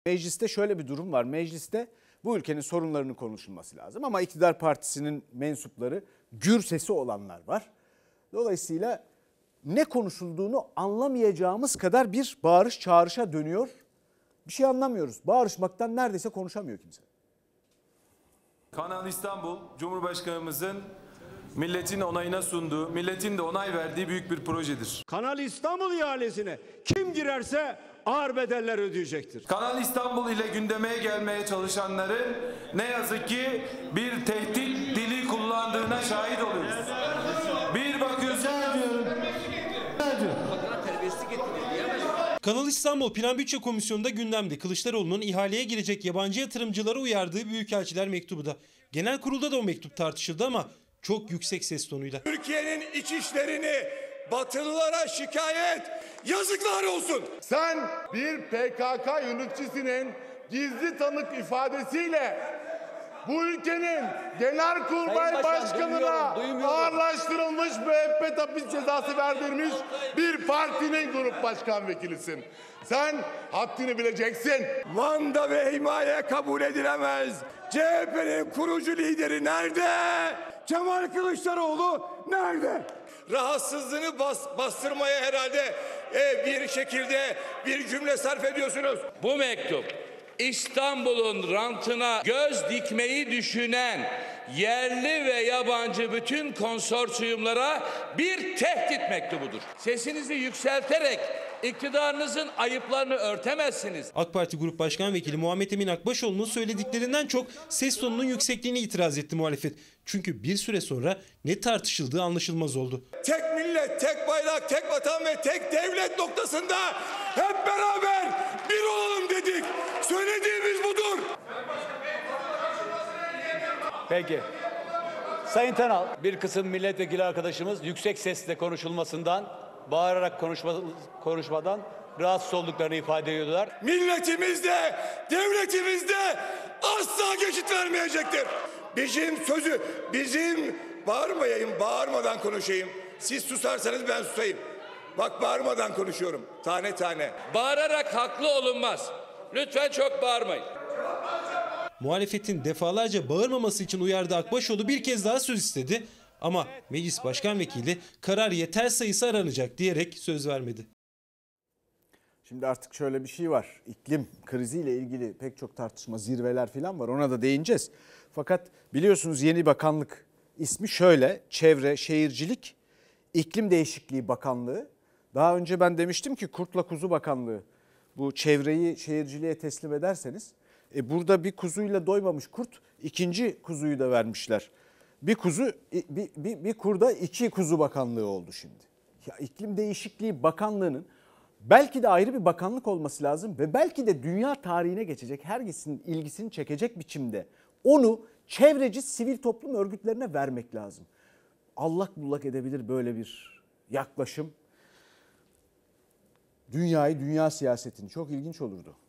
Mecliste şöyle bir durum var. Mecliste bu ülkenin sorunlarının konuşulması lazım ama iktidar partisinin mensupları, gür sesi olanlar var. Dolayısıyla ne konuşulduğunu anlamayacağımız kadar bir bağırış çağrışa dönüyor. Bir şey anlamıyoruz. Bağırışmaktan neredeyse konuşamıyor kimse. Kanal İstanbul, Cumhurbaşkanımızın milletin onayına sunduğu, milletin de onay verdiği büyük bir projedir. Kanal İstanbul ihalesine kim girerse ağır bedeller ödeyecektir. Kanal İstanbul ile gündeme gelmeye çalışanların ne yazık ki bir tehdit dili kullandığına şahit oluyoruz. Bir bakıyorsun Kanal İstanbul Plan Bütçe Komisyonu'nda gündemde Kılıçdaroğlu'nun ihaleye girecek yabancı yatırımcıları uyardığı Büyükelçiler mektubu da. Genel kurulda da o mektup tartışıldı ama çok yüksek ses tonuyla. Türkiye'nin iç işlerini Batılılara şikayet, yazıklar olsun. Sen bir PKK yöneticisinin gizli tanık ifadesiyle bu ülkenin Genelkurmay Başkanı'na ağırlaştırılmış müebbet hapis cezası verdirmiş bir partinin grup başkan vekilisin. Sen haddini bileceksin. Manda ve himaye kabul edilemez. CHP'nin kurucu lideri nerede? Kemal Kılıçdaroğlu nerede? Rahatsızlığını bastırmaya herhalde bir şekilde bir cümle sarf ediyorsunuz. Bu mektup İstanbul'un rantına göz dikmeyi düşünen yerli ve yabancı bütün konsorsiyumlara bir tehdit mektubudur. Sesinizi yükselterek iktidarınızın ayıplarını örtemezsiniz. AK Parti Grup Başkan Vekili Muhammed Emin Akbaşoğlu'nun söylediklerinden çok ses tonunun yüksekliğine itiraz etti muhalefet. Çünkü bir süre sonra ne tartışıldığı anlaşılmaz oldu. Tek millet, tek bayrak, tek vatan ve tek devlet noktasında hep beraber bir olalım dedik. Söylediğimiz budur. Peki. Sayın Tanal, bir kısım milletvekili arkadaşımız yüksek sesle konuşulmasından, bağırarak konuşmadan rahatsız olduklarını ifade ediyorlar. Milletimizde, devletimizde asla geçit vermeyecektir. Bizim bağırmayayım, bağırmadan konuşayım. Siz susarsanız ben susayım. Bak bağırmadan konuşuyorum, tane tane. Bağırarak haklı olunmaz. Lütfen çok bağırmayın. Muhalefetin defalarca bağırmaması için uyardığı Akbaşoğlu bir kez daha söz istedi. Ama Meclis Başkan Vekili karar yeter sayısı aranacak diyerek söz vermedi. Şimdi artık şöyle bir şey var. İklim kriziyle ilgili pek çok tartışma, zirveler falan var. Ona da değineceğiz. Fakat biliyorsunuz yeni bakanlık ismi şöyle: Çevre, Şehircilik, İklim Değişikliği Bakanlığı. Daha önce ben demiştim ki Kurtla Kuzu Bakanlığı. Bu çevreyi şehirciliğe teslim ederseniz burada bir kuzuyla doymamış kurt ikinci kuzuyu da vermişler. Bir kurda iki kuzu bakanlığı oldu şimdi. Ya İklim Değişikliği Bakanlığı'nın belki de ayrı bir bakanlık olması lazım ve belki de dünya tarihine geçecek, herkesin ilgisini çekecek biçimde onu çevreci sivil toplum örgütlerine vermek lazım. Allak bullak edebilir böyle bir yaklaşım. Dünya siyasetini çok ilginç olurdu.